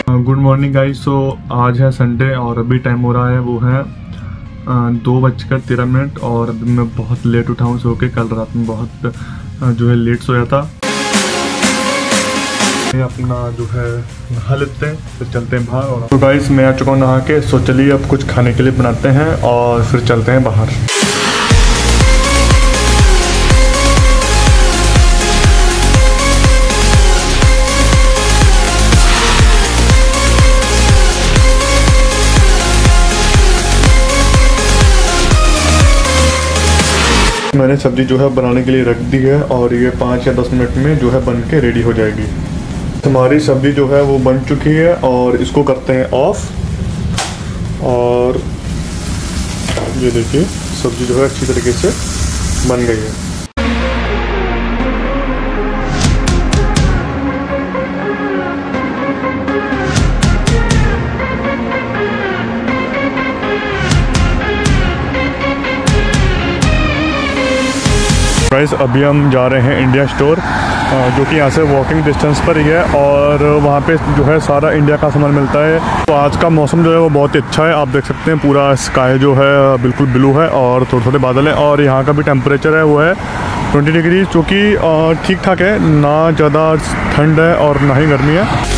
Good morning guys. सो आज है Sunday और अभी टाइम हो रहा है वो है 2:13 और अभी मैं बहुत लेट उठा हूँ सो के। कल रात में बहुत जो है लेट सोया था। अपना जो है नहा लेते हैं फिर चलते हैं बाहर। और तो गाइस मैं आ चुका हूँ नहा के। सो चलिए अब कुछ खाने के लिए बनाते हैं और फिर चलते हैं बाहर। मैंने सब्ज़ी जो है बनाने के लिए रख दी है और ये 5 या 10 मिनट में जो है बन के रेडी हो जाएगी। हमारी सब्ज़ी जो है वो बन चुकी है और इसको करते हैं ऑफ। और ये देखिए सब्ज़ी जो है अच्छी तरीके से बन गई है। गाइस अभी हम जा रहे हैं इंडिया स्टोर जो कि यहाँ से वॉकिंग डिस्टेंस पर ही है और वहाँ पे जो है सारा इंडिया का सामान मिलता है। तो आज का मौसम जो है वो बहुत ही अच्छा है। आप देख सकते हैं पूरा स्काई जो है बिल्कुल ब्लू है और थोड़े थोड़े बादल हैं। और यहाँ का भी टेम्परेचर है वो है 20 डिग्री, जो कि ठीक ठाक है, ना ज़्यादा ठंड है और ना ही गर्मी है।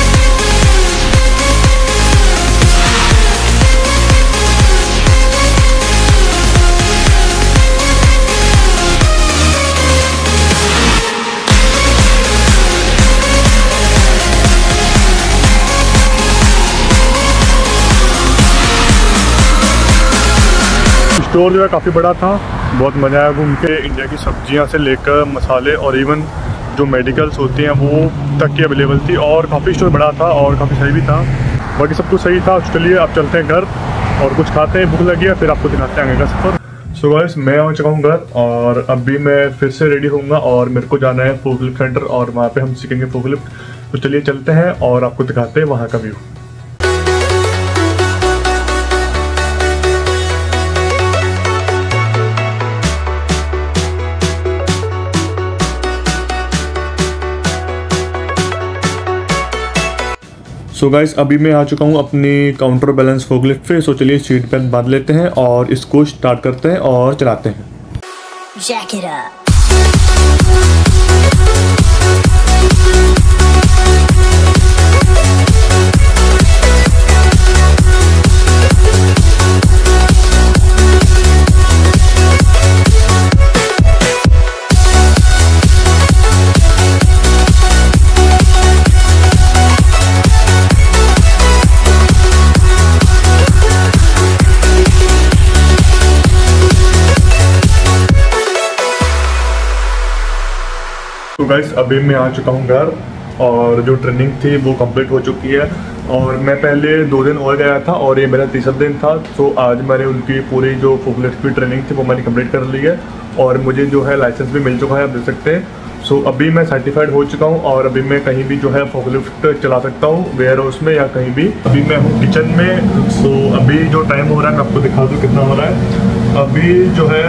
स्टोर जो है काफ़ी बड़ा था, बहुत मज़ा आया घूम के। इंडिया की सब्जियां से लेकर मसाले और इवन जो मेडिकल्स होती हैं वो तक की अवेलेबल थी। और काफ़ी स्टोर बड़ा था और काफ़ी सही भी था। बाकी सब कुछ सही था। चलिए अब चलते हैं घर और कुछ खाते हैं, भूख लगी है, फिर आपको दिखाते हैं आगे का सफ़र। सो गाइस मैं आ चुका हूँ घर और अभी मैं फिर से रेडी होऊंगा और मेरे को जाना है फोकलिफ्ट सेंटर और वहाँ पर हम सीखेंगे फोकलिफ्ट। तो चलिए चलते हैं और आपको दिखाते हैं वहाँ का व्यू। सो गाइस अभी मैं आ चुका हूँ अपनी काउंटर बैलेंस फोकलिफ्ट पे। सो चलिए सीट बेल्ट बांध लेते हैं और इसको स्टार्ट करते हैं और चलाते हैं। Jack it up. तो गाइस अभी मैं आ चुका हूँ घर और जो ट्रेनिंग थी वो कंप्लीट हो चुकी है। और मैं पहले 2 दिन और गया था और ये मेरा तीसरा दिन था। तो आज मैंने उनकी पूरी जो फोकलिफ्ट की ट्रेनिंग थी वो मैंने कंप्लीट कर ली है और मुझे जो है लाइसेंस भी मिल चुका है, आप देख सकते हैं। सो अभी मैं सर्टिफाइड हो चुका हूँ और अभी मैं कहीं भी जो है फोकलिफ्ट चला सकता हूँ, वेयर हाउस में या कहीं भी। अभी मैं हूँ किचन में। सो अभी जो टाइम हो रहा है मैं आपको दिखा दूँ कितना हो रहा है। अभी जो है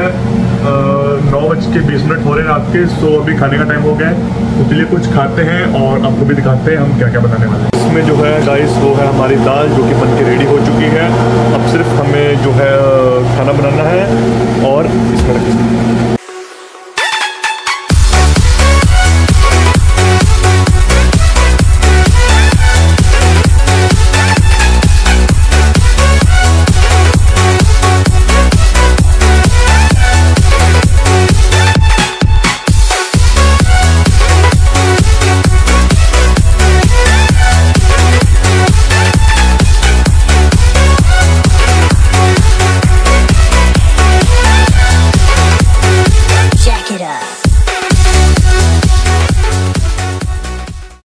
9:20 हो रहे हैं रात के। सो अभी खाने का टाइम हो गया है। तो चलिए कुछ खाते हैं और आपको भी दिखाते हैं हम क्या क्या बनाने वाले हैं। इसमें जो है गाइस वो है हमारी दाल जो कि बन के रेडी हो चुकी है। अब सिर्फ हमें जो है खाना बनाना है और इसमें रखेंगे।